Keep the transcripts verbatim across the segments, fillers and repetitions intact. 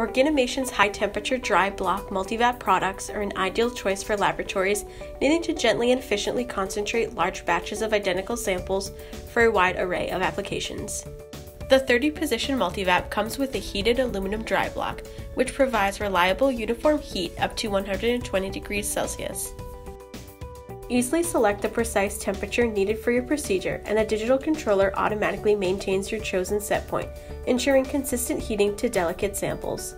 Organomation's high-temperature dry block MULTIVAP products are an ideal choice for laboratories needing to gently and efficiently concentrate large batches of identical samples for a wide array of applications. The thirty position MULTIVAP comes with a heated aluminum dry block, which provides reliable uniform heat up to one hundred twenty degrees Celsius. Easily select the precise temperature needed for your procedure, and the digital controller automatically maintains your chosen set point, ensuring consistent heating to delicate samples.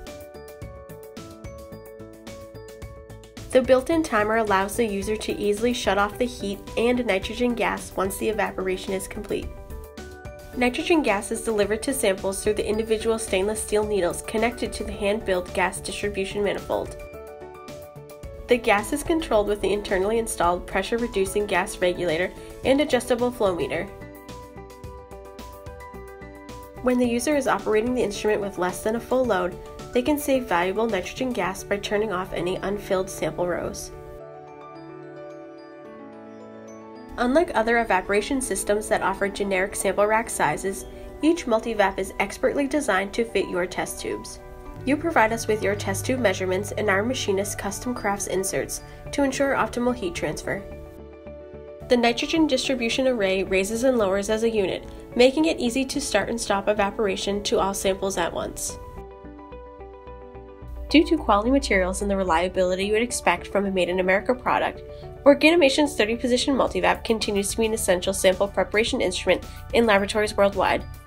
The built-in timer allows the user to easily shut off the heat and nitrogen gas once the evaporation is complete. Nitrogen gas is delivered to samples through the individual stainless steel needles connected to the hand-built gas distribution manifold. The gas is controlled with the internally installed pressure-reducing gas regulator and adjustable flow meter. When the user is operating the instrument with less than a full load, they can save valuable nitrogen gas by turning off any unfilled sample rows. Unlike other evaporation systems that offer generic sample rack sizes, each MULTIVAP is expertly designed to fit your test tubes. You provide us with your test tube measurements, and our machinist custom crafts inserts to ensure optimal heat transfer. The nitrogen distribution array raises and lowers as a unit, making it easy to start and stop evaporation to all samples at once. Due to quality materials and the reliability you would expect from a made-in-America product, Organomation's thirty position MULTIVAP continues to be an essential sample preparation instrument in laboratories worldwide.